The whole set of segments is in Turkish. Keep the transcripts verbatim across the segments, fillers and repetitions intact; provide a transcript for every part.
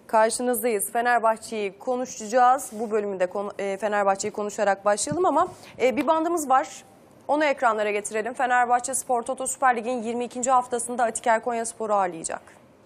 Karşınızdayız. Fenerbahçe'yi konuşacağız. Bu bölümünde konu, e, Fenerbahçe'yi konuşarak başlayalım ama e, bir bandımız var. Onu ekranlara getirelim. Fenerbahçe Spor Toto Süper Lig'in yirmi ikinci haftasında Atiker Konyaspor'u ağırlayacak.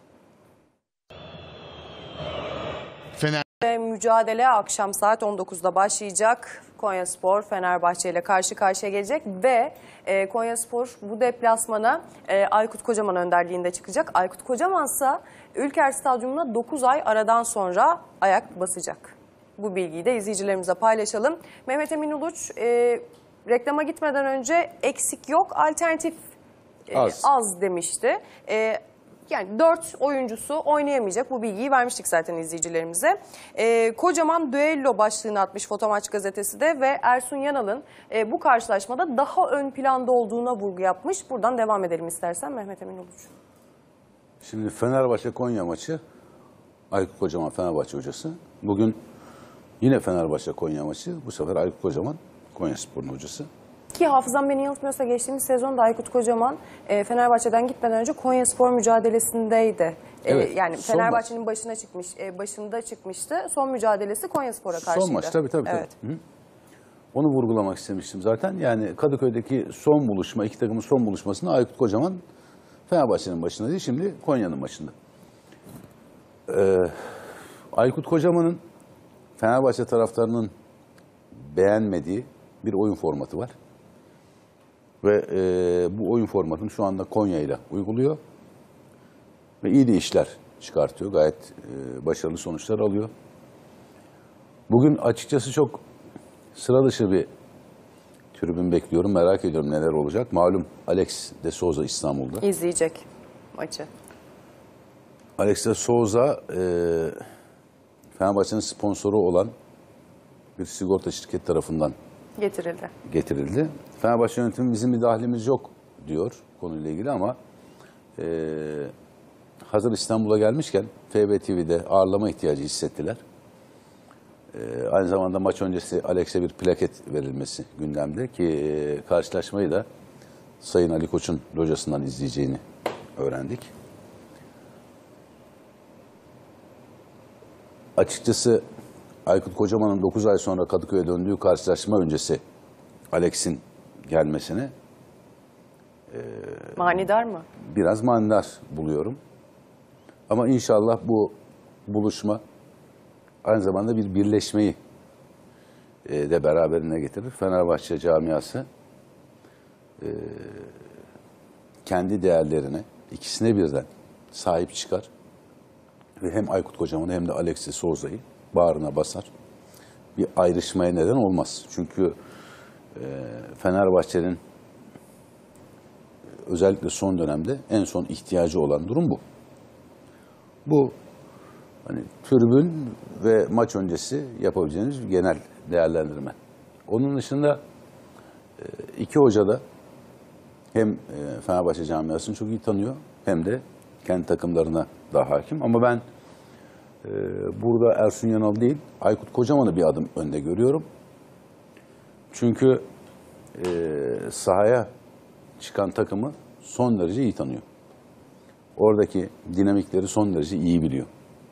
Fener Mücadele akşam saat on dokuzda başlayacak. Konyaspor Fenerbahçe ile karşı karşıya gelecek ve e, Konyaspor bu deplasmana e, Aykut Kocaman önderliğinde çıkacak. Aykut Kocaman ise Ülker Stadyumu'na dokuz ay aradan sonra ayak basacak. Bu bilgiyi de izleyicilerimize paylaşalım. Mehmet Emin Uluç e, reklama gitmeden önce eksik yok, alternatif e, az. az demişti. E, Yani dört oyuncusu oynayamayacak. Bu bilgiyi vermiştik zaten izleyicilerimize. Ee, Kocaman düello başlığını atmış Fotomaç gazetesi de ve Ersun Yanal'ın e, bu karşılaşmada daha ön planda olduğuna vurgu yapmış. Buradan devam edelim istersen Mehmet Emin Uluç. Şimdi Fenerbahçe-Konya maçı, Aykut Kocaman Fenerbahçe hocası. Bugün yine Fenerbahçe-Konya maçı, bu sefer Aykut Kocaman Konyaspor'un hocası. Ki hafızam beni yanıltmıyorsa geçtiğimiz sezonda Aykut Kocaman e, Fenerbahçe'den gitmeden önce Konyaspor mücadelesindeydi. Evet, e, yani Fenerbahçe'nin başına çıkmış, e, başında çıkmıştı. Son mücadelesi Konyaspor'a karşıydı. Son maç tabii tabii. Evet. tabii. Hı? Onu vurgulamak istemiştim zaten. Yani Kadıköy'deki son buluşma, iki takımın son buluşmasında Aykut Kocaman Fenerbahçe'nin başında değil, şimdi Konya'nın başında. Ee, Aykut Kocaman'ın Fenerbahçe taraftarının beğenmediği bir oyun formatı var. Ve e, bu oyun formatını şu anda Konya ile uyguluyor. Ve iyi de işler çıkartıyor. Gayet e, başarılı sonuçlar alıyor. Bugün açıkçası çok sıra dışı bir tribün bekliyorum. Merak ediyorum neler olacak. Malum Alex de Souza İstanbul'da. İzleyecek maçı. Alex de Souza e, Fenerbahçe'nin sponsoru olan bir sigorta şirketi tarafından Getirildi. getirildi. Fenerbahçe yönetimi bizim bir dahlimiz yok diyor konuyla ilgili ama e, hazır İstanbul'a gelmişken F B T V'de ağırlama ihtiyacı hissettiler. E, aynı zamanda maç öncesi Alex'e bir plaket verilmesi gündemde ki e, karşılaşmayı da Sayın Ali Koç'un locasından izleyeceğini öğrendik. Açıkçası Aykut Kocaman'ın dokuz ay sonra Kadıköy'e döndüğü karşılaşma öncesi Alex'in gelmesini e, manidar mı? Biraz manidar buluyorum. Ama inşallah bu buluşma aynı zamanda bir birleşmeyi e, de beraberine getirir. Fenerbahçe camiası e, kendi değerlerine ikisine birden sahip çıkar ve hem Aykut Kocaman'ı hem de Alex de Souza'yı bağrına basar. Bir ayrışmaya neden olmaz. Çünkü e, Fenerbahçe'nin özellikle son dönemde en son ihtiyacı olan durum bu. Bu hani tribün ve maç öncesi yapabileceğiniz bir genel değerlendirme. Onun dışında e, iki hoca da hem e, Fenerbahçe camiasını çok iyi tanıyor hem de kendi takımlarına daha hakim. Ama ben Ee, burada Ersun Yanal değil, Aykut Kocaman'ı bir adım önde görüyorum. Çünkü e, sahaya çıkan takımı son derece iyi tanıyor. Oradaki dinamikleri son derece iyi biliyor.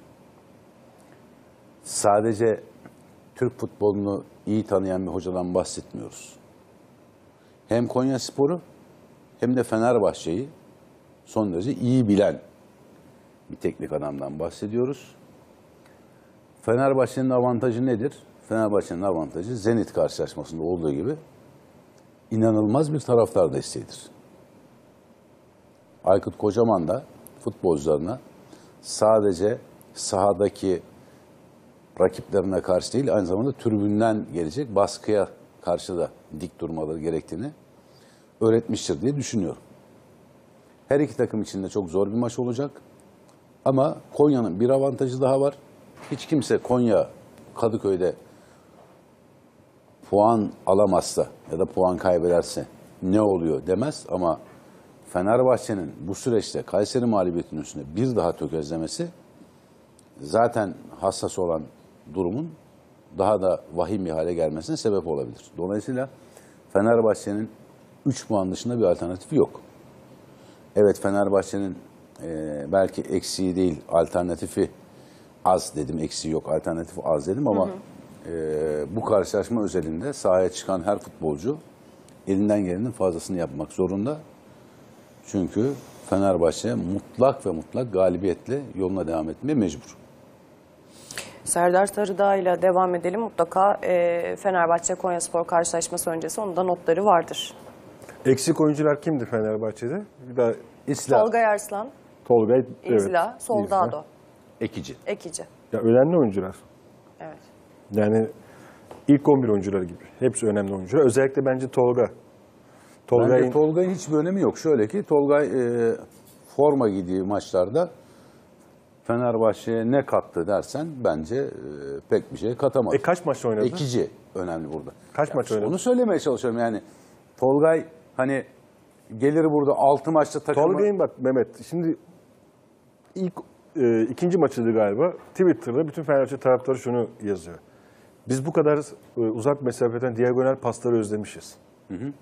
Sadece Türk futbolunu iyi tanıyan bir hocadan bahsetmiyoruz. Hem Konyaspor'u hem de Fenerbahçe'yi son derece iyi bilen bir teknik adamdan bahsediyoruz. Fenerbahçe'nin avantajı nedir? Fenerbahçe'nin avantajı Zenit karşılaşmasında olduğu gibi inanılmaz bir taraftar desteğidir. Aykut Kocaman da futbolcularına sadece sahadaki rakiplerine karşı değil, aynı zamanda tribünden gelecek baskıya karşı da dik durmaları gerektiğini öğretmiştir diye düşünüyorum. Her iki takım için de çok zor bir maç olacak. Ama Konya'nın bir avantajı daha var. Hiç kimse Konya Kadıköy'de puan alamazsa ya da puan kaybederse ne oluyor demez ama Fenerbahçe'nin bu süreçte Kayseri mağlubiyetinin üstüne bir daha tökezlemesi zaten hassas olan durumun daha da vahim bir hale gelmesine sebep olabilir. Dolayısıyla Fenerbahçe'nin üç puan dışında bir alternatifi yok. Evet, Fenerbahçe'nin e, belki eksiği değil alternatifi az dedim, eksiği yok, alternatif az dedim ama hı hı. E, bu karşılaşma özelinde sahaya çıkan her futbolcu elinden gelenin fazlasını yapmak zorunda. Çünkü Fenerbahçe mutlak ve mutlak galibiyetle yoluna devam etmeye mecbur. Serdar Sarıdağ ile devam edelim. Mutlaka e, Fenerbahçe Konyaspor karşılaşması öncesi onun da notları vardır. Eksik oyuncular kimdi Fenerbahçe'de? Bir daha İsla, Tolga Arslan, Tolgay, İzla, evet, Soldado, İzla. Ekici. Ekici. Ya önemli oyuncular. Evet. Yani ilk on bir oyuncuları gibi. Hepsi önemli oyuncular. Özellikle bence Tolga. Tolgay'ın Bence Tolga'nın hiçbir önemi yok. Şöyle ki Tolgay e, forma giydiği maçlarda Fenerbahçe'ye ne kattı dersen bence e, pek bir şey katamaz. E, kaç maç oynadı? Ekici önemli burada. Kaç Ya maç oynadı? Onu söylemeye çalışıyorum yani. Tolgay hani gelir burada altı maçta takımı... Tolgay'ın bak Mehmet, şimdi ilk e, ikinci maçıydı galiba. Twitter'da bütün Fenerbahçe taraftarı şunu yazıyor. Biz bu kadar e, uzak mesafeden diagonal pasları özlemişiz. Hı hı.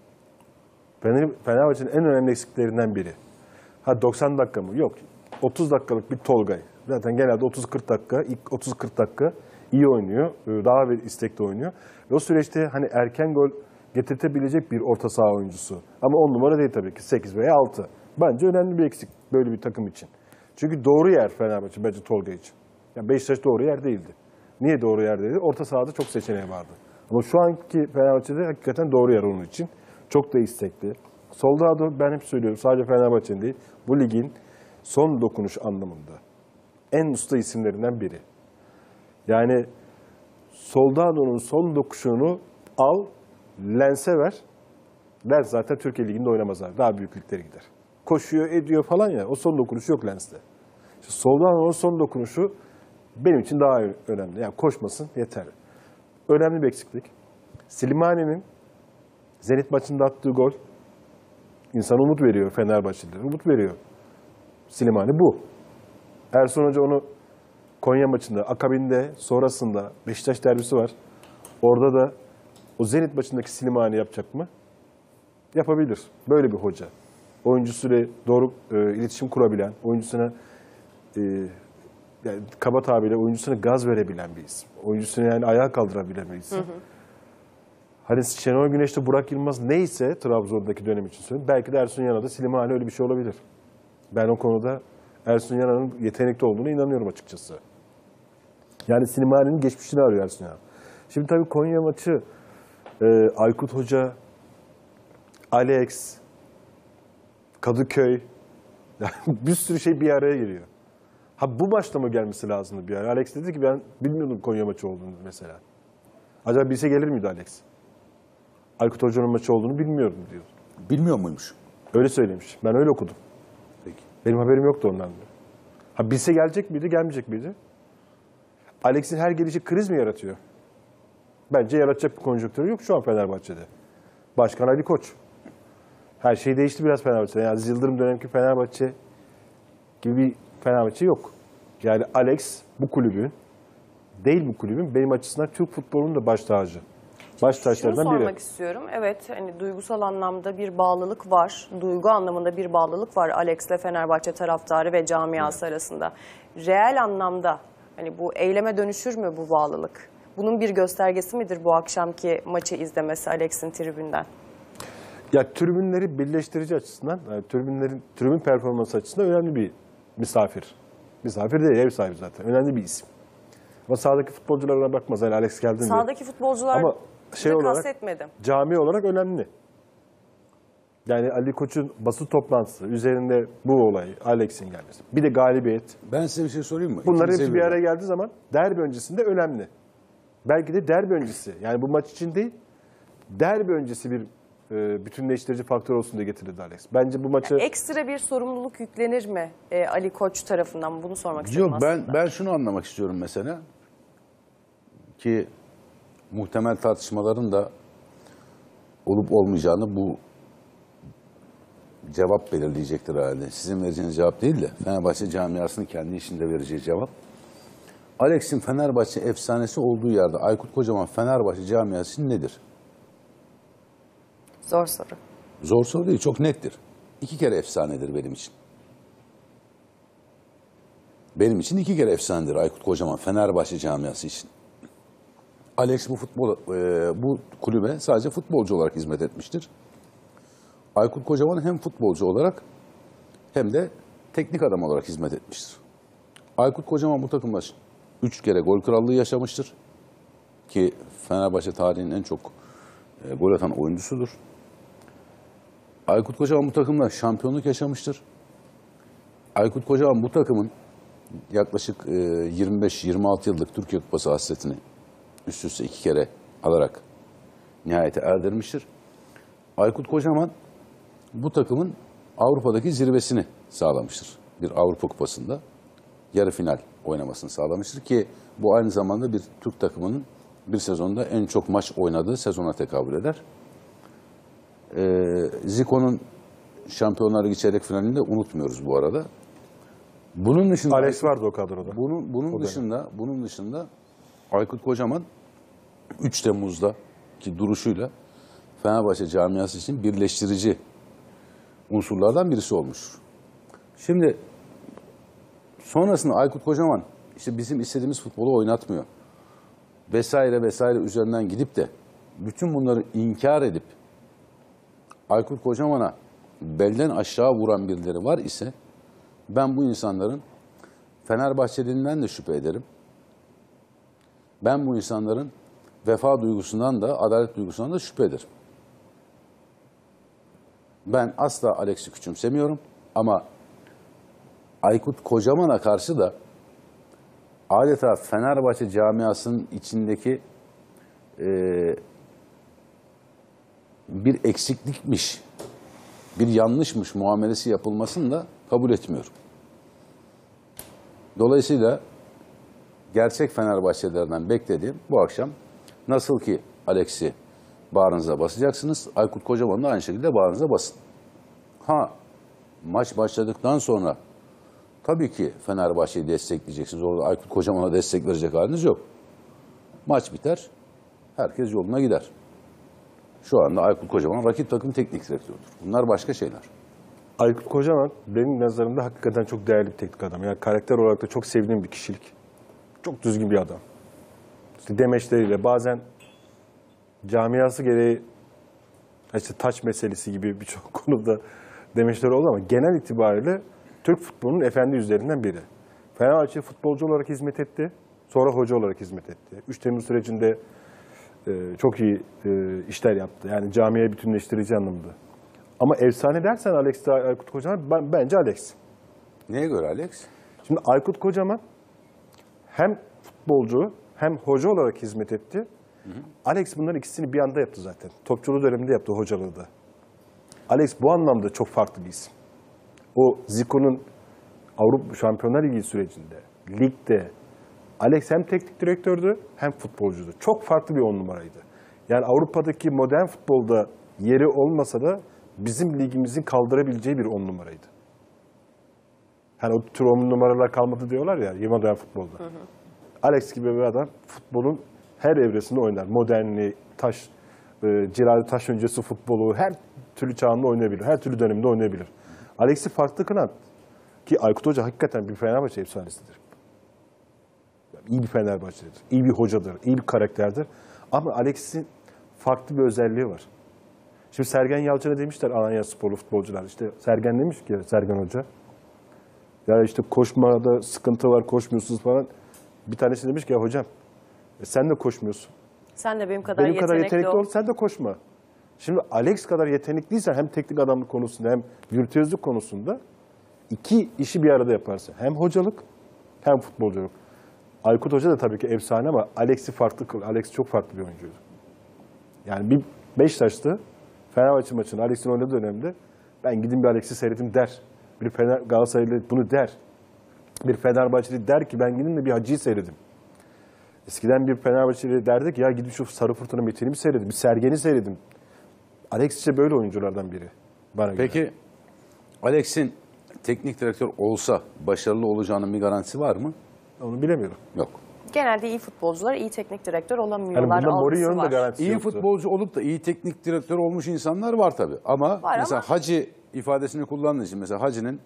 Fener, Fenerbahçe'nin en önemli eksiklerinden biri. Ha doksan dakika mı? Yok. otuz dakikalık bir Tolgay. Zaten genelde otuz kırk dakika, ilk otuz kırk dakika iyi oynuyor. Daha bir istekli oynuyor. Ve o süreçte hani erken gol getirtebilecek bir orta saha oyuncusu. Ama on numara değil tabii ki. sekiz veya altı. Bence önemli bir eksik böyle bir takım için. Çünkü doğru yer Fenerbahçe bence Tolga için. Yani Beşiktaş doğru yer değildi. Niye doğru yer değildi? Orta sahada çok seçeneği vardı. Ama şu anki Fenerbahçe'de hakikaten doğru yer onun için. Çok da istekli. Soldado ben hep söylüyorum sadece Fenerbahçe'nin değil. Bu ligin son dokunuş anlamında en usta isimlerinden biri. Yani Soldado'nun son dokuşunu al, Lens'e ver. Lens zaten Türkiye Ligi'nde oynamaz abi. Daha büyük liglere gider. Koşuyor, ediyor falan ya. O son dokunuşu yok Lens'te. İşte Soldado'nun son dokunuşu benim için daha önemli. Yani koşmasın yeter. Önemli bir eksiklik. Slimani'nin Zenit maçında attığı gol insana umut veriyor Fenerbahçelilere. Umut veriyor. Slimani bu. Ersun Hoca onu Konya maçında, akabinde, sonrasında Beşiktaş derbisi var. Orada da o Zenit maçındaki Slimani yapacak mı? Yapabilir. Böyle bir hoca. Oyuncusuyla doğru e, iletişim kurabilen, oyuncusuna e, yani kaba tabirle oyuncusuna gaz verebilen bir isim. Oyuncusunu yani ayağa kaldırabilen bir isim. Hı hı. Hani Şenol Güneş'te Burak Yılmaz neyse Trabzon'daki dönem için söyleyeyim. Belki de Ersun Yanal'da Slimani öyle bir şey olabilir. Ben o konuda Ersun Yanal'ın yetenekli olduğunu inanıyorum açıkçası. Yani Slimani'nin geçmişini arıyor Ersun Yanal. Şimdi tabii Konya maçı e, Aykut Hoca, Alex, Kadıköy yani bir sürü şey bir araya giriyor. Ha bu maçta mı gelmesi lazımdı bir ara? Alex dedi ki ben bilmiyordum Konya maçı olduğunu mesela. Acaba bilse gelir miydi Alex? Aykut Hoca'nın maçı olduğunu bilmiyorum diyor. Bilmiyor muymuş? Öyle söylemiş. Ben öyle okudum. Peki. Benim haberim yoktu ondan diyor. Ha bilse gelecek miydi, gelmeyecek miydi? Alex'in her gelişi kriz mi yaratıyor? Bence yaratacak bir konjonktürü yok şu an Fenerbahçe'de. Başkan Ali Koç. Her şey değişti biraz Fenerbahçe'de. Yani Aziz Yıldırım dönemki Fenerbahçe gibi bir Fenerbahçe yok. Yani Alex bu kulübün, değil bu kulübün, benim açısından Türk futbolunun da baş tacı. Baş Şunu taşlarından biri. sormak istiyorum. Evet, hani duygusal anlamda bir bağlılık var. Duygu anlamında bir bağlılık var Alex'le Fenerbahçe taraftarı ve camiası evet. arasında. Reel anlamda hani bu eyleme dönüşür mü bu bağlılık? Bunun bir göstergesi midir bu akşamki maçı izlemesi Alex'in tribünden? Ya tribünleri birleştirici açısından, yani tribünlerin tribün performansı açısından önemli bir misafir. Misafir değil, ev sahibi zaten. Önemli bir isim. Ama sahadaki futbolculara bakmaz. Yani Alex geldiğinde. Sahadaki futbolcular ama şey olarak, kastetmedim. Cami olarak önemli. Yani Ali Koç'un basın toplantısı üzerinde bu olay, Alex'in gelmesi. Bir de galibiyet. Ben size bir şey sorayım mı? Bunlar İkinize hepsi bir araya geldiği zaman derbi öncesinde önemli. Belki de derbi öncesi. Yani bu maç için değil, derbi öncesi bir e, bütünleştirici faktör olsun diye getirdi Alex. Bence bu maçı... Yani ekstra bir sorumluluk yüklenir mi e, Ali Koç tarafından? Bunu sormak istedim Yok, aslında. ben, ben şunu anlamak istiyorum mesela. Ki muhtemel tartışmaların da olup olmayacağını bu cevap belirleyecektir herhalde. Sizin vereceğiniz cevap değil de Fenerbahçe camiasının kendi işinde vereceği cevap. Alex'in Fenerbahçe efsanesi olduğu yerde Aykut Kocaman Fenerbahçe camiası nedir? Zor soru. Zor soru değil, çok nettir. İki kere efsanedir benim için. benim için iki kere efsanedir Aykut Kocaman, Fenerbahçe camiası için. Alex bu futbol, e, bu kulübe sadece futbolcu olarak hizmet etmiştir. Aykut Kocaman hem futbolcu olarak hem de teknik adam olarak hizmet etmiştir. Aykut Kocaman bu takımda üç kere gol krallığı yaşamıştır. Ki Fenerbahçe tarihinin en çok e, gol atan oyuncusudur. Aykut Kocaman bu takımda şampiyonluk yaşamıştır. Aykut Kocaman bu takımın yaklaşık e, yirmi beş yirmi altı yıllık Türkiye Kupası hasretini üst üste iki kere alarak nihayete erdirmiştir. Aykut Kocaman bu takımın Avrupa'daki zirvesini sağlamıştır. Bir Avrupa Kupası'nda yarı final oynamasını sağlamıştır ki bu aynı zamanda bir Türk takımının bir sezonda en çok maç oynadığı sezona tekabül eder. Ee, Zico'nun Şampiyonlar Ligi çeyrek finalini de unutmuyoruz bu arada. Bunun dışında Alex vardı o kadroda. Bunun bunun dışında bunun dışında Aykut Kocaman üç Temmuz'daki duruşuyla Fenerbahçe camiası için birleştirici unsurlardan birisi olmuş. Şimdi sonrasında Aykut Kocaman işte bizim istediğimiz futbolu oynatmıyor vesaire vesaire üzerinden gidip de bütün bunları inkar edip Aykut Kocaman'a belden aşağı vuran birileri var ise ben bu insanların Fenerbahçeliğinden de şüphe ederim. Ben bu insanların vefa duygusundan da adalet duygusundan da şüphe ederim. Ben asla Alex'i küçümsemiyorum ama Aykut Kocaman'a karşı da adeta Fenerbahçe camiasının içindeki e, bir eksiklikmiş, bir yanlışmış muamelesi yapılmasını da kabul etmiyorum. Dolayısıyla gerçek Fenerbahçelilerden beklediğim bu akşam nasıl ki Alex'i bağrınıza basacaksınız, Aykut Kocaman'ı da aynı şekilde bağrınıza basın. Ha, maç başladıktan sonra tabii ki Fenerbahçe'yi destekleyeceksiniz. Orada Aykut Kocaman'a destek verecek haliniz yok. Maç biter, herkes yoluna gider. Şu anda Aykut Kocaman rakip takım teknik direktörüdür. Bunlar başka şeyler. Aykut Kocaman benim nazarımda hakikaten çok değerli bir teknik adam. Yani karakter olarak da çok sevdiğim bir kişilik. Çok düzgün bir adam. İşte demeçleriyle bazen camiası gereği işte taç meselesi gibi birçok konuda demeçleri oldu ama genel itibariyle Türk futbolunun efendi yüzlerinden biri. Fenerbahçe futbolcu olarak hizmet etti. Sonra hoca olarak hizmet etti. üç Temmuz sürecinde e, çok iyi e, işler yaptı. Yani camiye bütünleştirici anlamda. Ama efsane dersen Alex Aykut Kocaman ben, bence Alex. Neye göre Alex? Şimdi Aykut Kocaman hem futbolcu hem hoca olarak hizmet etti. Hı hı. Alex bunların ikisini bir anda yaptı zaten. Topçuluğu döneminde yaptı, hocalığı da. Alex bu anlamda çok farklı bir isim. O Zico'nun Avrupa Şampiyonlar Ligi sürecinde, ligde Alex hem teknik direktördü hem futbolcuydu. Çok farklı bir on numaraydı. Yani Avrupa'daki modern futbolda yeri olmasa da bizim ligimizin kaldırabileceği bir on numaraydı. Hani o tür on numaralar kalmadı diyorlar ya modern futbolda. Hı hı. Alex gibi bir adam futbolun her evresinde oynar. Modernliği, taş, e, Cilali taş öncesi futbolu her türlü çağında oynayabilir. Her türlü dönemde oynayabilir. Alex'i farklı kılan ki Aykut Hoca hakikaten bir Fenerbahçe efsanesidir. Yani iyi bir Fenerbahçe'dir, iyi bir hocadır, iyi bir karakterdir. Ama Alex'in farklı bir özelliği var. Şimdi Sergen Yalçın'a demişler Alanya sporlu futbolcular. İşte Sergen demiş ki Sergen Hoca. Ya işte koşmada sıkıntı var, koşmuyorsunuz falan. Bir tanesi demiş ki ya hocam e sen de koşmuyorsun. Sen de benim kadar benim yetenekli, kadar yetenekli ol. ol, sen de koşma. Şimdi Alex kadar yetenekliysen hem teknik adamlık konusunda hem virtüözlük konusunda iki işi bir arada yaparsın. Hem hocalık hem futbolculuk. Aykut Hoca da tabii ki efsane ama Alex'i farklı kıl. Alex çok farklı bir oyuncuydu. Yani bir Beşiktaş'ta Fenerbahçe maçında Alex'in oynadığı dönemde ben gidin bir Alex'i seyredim der. Bir Fener, Galatasaraylı bunu der. Bir Fenerbahçeli der ki ben gidin de bir Hacı'yı seyredim. Eskiden bir Fenerbahçeli derdi ki ya gidin şu Sarı Fırtına Metin'i mi seyredim, bir Sergen'i seyredim. Alex işte böyle oyunculardan biri bana göre. Peki Alex'in teknik direktör olsa başarılı olacağının bir garantisi var mı? Onu bilemiyorum. Yok. Genelde iyi futbolcular iyi teknik direktör Yani olamıyorlar. bunda algısı Mourinho'nun da var. garantisi İyi yoktu. futbolcu olup da iyi teknik direktör olmuş insanlar var tabii. Ama Var mesela ama- Hacı ifadesini kullandığı için mesela Hacı'nın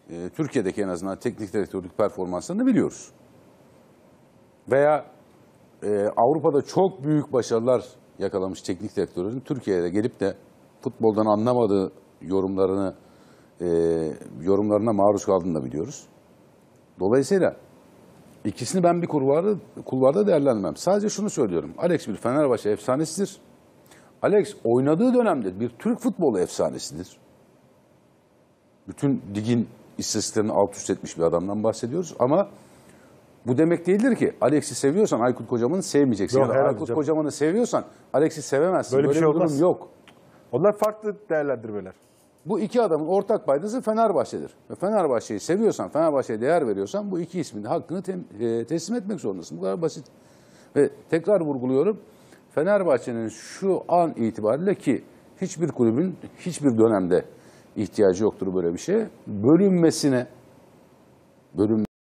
e, Türkiye'deki en azından teknik direktörlük performanslarını biliyoruz. Veya e, Avrupa'da çok büyük başarılar yakalamış teknik direktörlerin Türkiye'de gelip de futboldan anlamadığı yorumlarını e, yorumlarına maruz kaldığını da biliyoruz. Dolayısıyla ikisini ben bir kulvarda, kulvarda değerlendirmem. Sadece şunu söylüyorum. Alex bir Fenerbahçe efsanesidir. Alex oynadığı dönemde bir Türk futbolu efsanesidir. Bütün ligin istatistiklerini alt üst etmiş bir adamdan bahsediyoruz. Ama bu demek değildir ki Alex'i seviyorsan Aykut Kocaman'ı sevmeyeceksin. Yok, Ya da herhalde Aykut canım. Kocaman'ı seviyorsan Alex'i sevemezsin. Böyle Böyle, bir şey bir durum olmaz. yok. Onlar farklı değerlendirmeler. Bu iki adamın ortak paydası Fenerbahçe'dir. Ve Fenerbahçe'yi seviyorsan, Fenerbahçe'ye değer veriyorsan bu iki ismin de hakkını tem- e, teslim etmek zorundasın. Bu kadar basit. Ve tekrar vurguluyorum. Fenerbahçe'nin şu an itibariyle ki hiçbir kulübün hiçbir dönemde ihtiyacı yoktur böyle bir şeye. Bölünmesine, bölünmesine